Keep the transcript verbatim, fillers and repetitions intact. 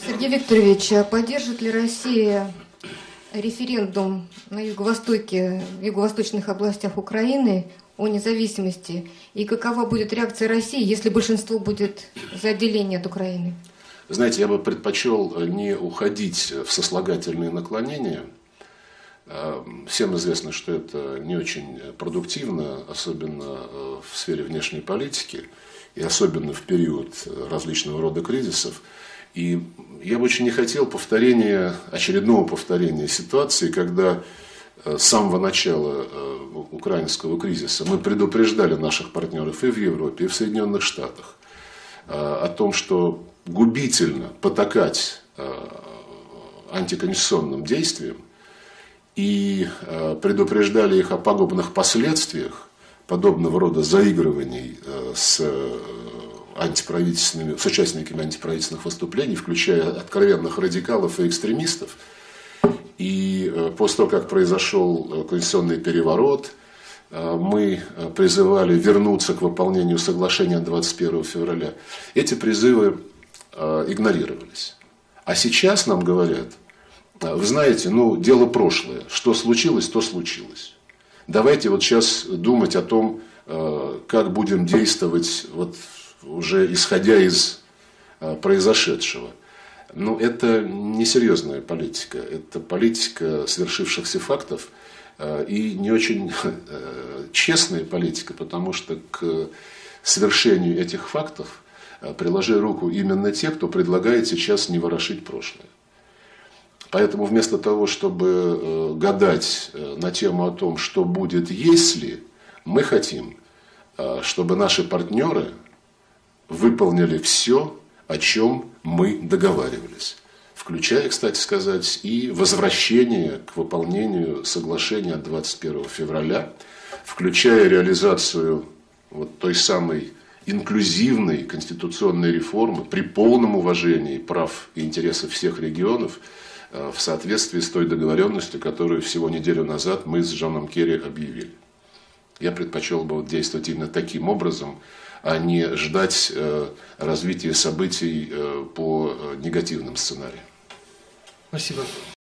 Сергей Викторович, а поддержит ли Россия референдум на юго-востоке, в юго-восточных областях Украины о независимости? И какова будет реакция России, если большинство будет за отделение от Украины? Знаете, я бы предпочел не уходить в сослагательные наклонения. Всем известно, что это не очень продуктивно, особенно в сфере внешней политики, и особенно в период различного рода кризисов. И я бы очень не хотел повторения, очередного повторения ситуации, когда с самого начала украинского кризиса мы предупреждали наших партнеров и в Европе, и в Соединенных Штатах о том, что губительно потакать антиконституционным действиям, и предупреждали их о пагубных последствиях подобного рода заигрываний с антиправительственными, с участниками антиправительственных выступлений, включая откровенных радикалов и экстремистов. И после того, как произошел конституционный переворот, мы призывали вернуться к выполнению соглашения двадцать первого февраля. Эти призывы игнорировались. А сейчас нам говорят: вы знаете, ну, дело прошлое. Что случилось, то случилось. Давайте вот сейчас думать о том, как будем действовать, вот, уже исходя из произошедшего. Ну, это несерьезная политика. Это политика свершившихся фактов и не очень честная политика, потому что к свершению этих фактов приложи руку именно те, кто предлагает сейчас не ворошить прошлое. Поэтому вместо того, чтобы гадать на тему о том, что будет, если, мы хотим, чтобы наши партнеры выполнили все, о чем мы договаривались. Включая, кстати сказать, и возвращение к выполнению соглашения от двадцать первого февраля, включая реализацию вот той самой инклюзивной конституционной реформы при полном уважении прав и интересов всех регионов, в соответствии с той договоренностью, которую всего неделю назад мы с Джоном Керри объявили. Я предпочел бы действовать именно таким образом, а не ждать развития событий по негативным сценариям. Спасибо.